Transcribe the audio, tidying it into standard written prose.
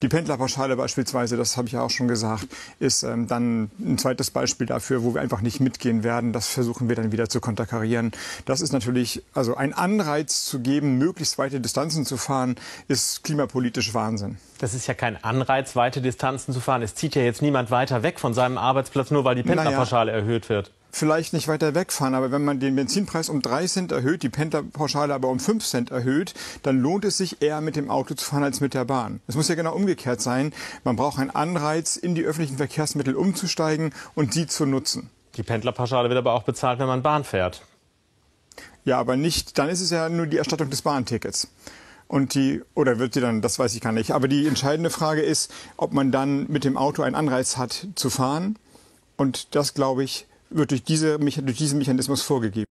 Die Pendlerpauschale beispielsweise, das habe ich ja auch schon gesagt, ist dann ein zweites Beispiel dafür, wo wir einfach nicht mitgehen werden. Das versuchen wir dann wieder zu konterkarieren. Das ist natürlich, also ein Anreiz zu geben, möglichst weite Distanzen zu fahren, ist klimapolitisch Wahnsinn. Das ist ja kein Anreiz, weite Distanzen zu fahren. Es zieht ja jetzt niemand weiter weg von seinem Arbeitsplatz, nur weil die Pendlerpauschale erhöht wird. Vielleicht nicht weiter wegfahren, aber wenn man den Benzinpreis um 3 Cent erhöht, die Pendlerpauschale aber um 5 Cent erhöht, dann lohnt es sich eher mit dem Auto zu fahren als mit der Bahn. Es muss ja genau umgekehrt sein. Man braucht einen Anreiz, in die öffentlichen Verkehrsmittel umzusteigen und sie zu nutzen. Die Pendlerpauschale wird aber auch bezahlt, wenn man Bahn fährt. Ja, aber nicht, dann ist es ja nur die Erstattung des Bahntickets. Oder wird die dann, das weiß ich gar nicht. Aber die entscheidende Frage ist, ob man dann mit dem Auto einen Anreiz hat zu fahren. Und das, glaube ich, wird durch diesen Mechanismus vorgegeben.